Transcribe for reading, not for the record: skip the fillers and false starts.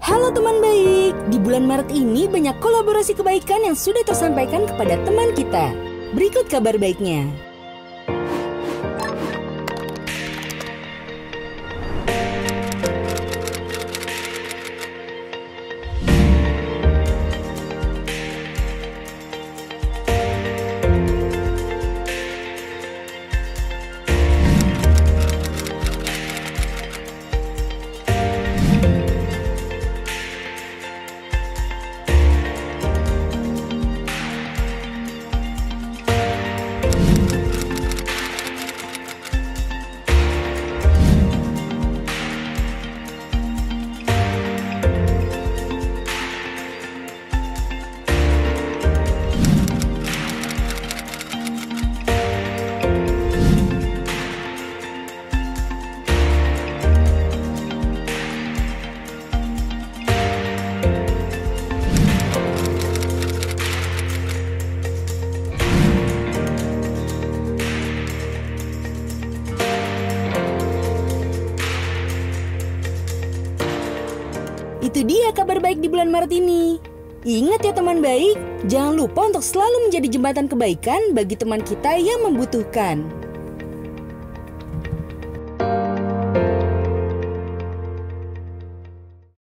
Halo teman baik, di bulan Maret ini banyak kolaborasi kebaikan yang sudah tersampaikan kepada teman kita. Berikut kabar baiknya. Itu dia kabar baik di bulan Maret ini. Ingat ya teman baik, jangan lupa untuk selalu menjadi jembatan kebaikan bagi teman kita yang membutuhkan.